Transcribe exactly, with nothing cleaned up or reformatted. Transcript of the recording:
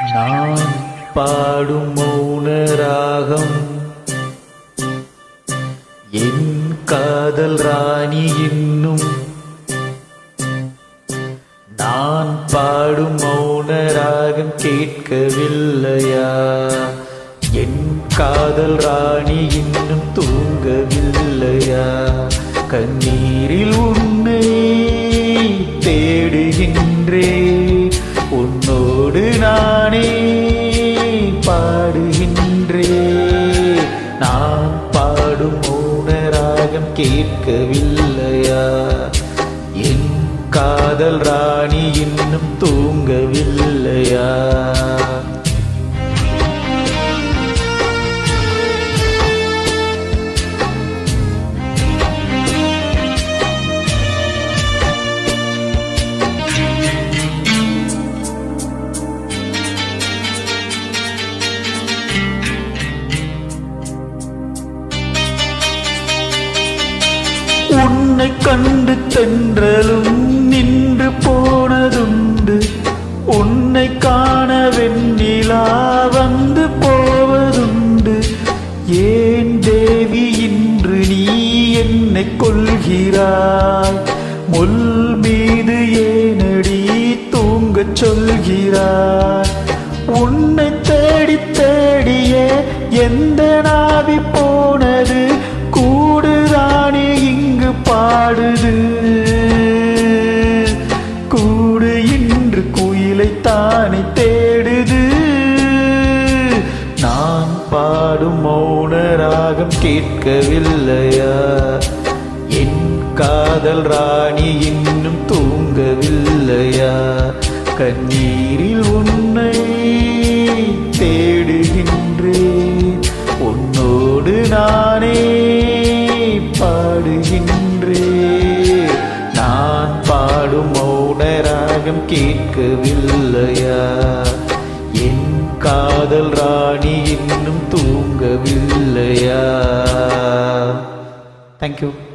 நான் பாடும் மௌன ராகம் என் காதல் ராணி இன்னும் நான் பாடும் மௌன ராகம் கேட்கவில்லையா? என் காதல் ராணி இன்னும் தூங்கவில்லையா? கண்ணீரில் உன்னை தேடுகின்றேன், உன்னோடு நானே பாடுகின்றேன். நான் பாடும் மௌன ராகம் கேட்கவில்லையா? என் காதல் ராணி இன்னும் தூங்கவில்லையா? உன்னை கண்டு தென்றலும் நின்று போனதுண்டு, உன்னை காண வெண்ணிலா வந்து போவதுண்டு. ஏன் தேவி இன்று நீ என்னை கொள்கிறாய்? முள் மீது ஏனடி தூங்கச் சொல்கிறாய்? உன்னை தேடி தேடியே எந்த நாவி போனது, கூடுதானே இங்கு பாடுது. கூடு இன்று குயிலை தானே தேடுது. நான் பாடும் மௌன ராகம் கேட்கவில்லையா? என் காதல் ராணி இன்னும் தூங்கவில்லையா? கண்ணீரில் உன்னை தேடுகின்றேன், உன்னோடு நானே பாடுகின்றேன். நான் பாடும் மௌன ராகம் கேட்கவில்லையா? என் காதல் ராணி இன்னும் தூங்கவில்லையா? Thank you.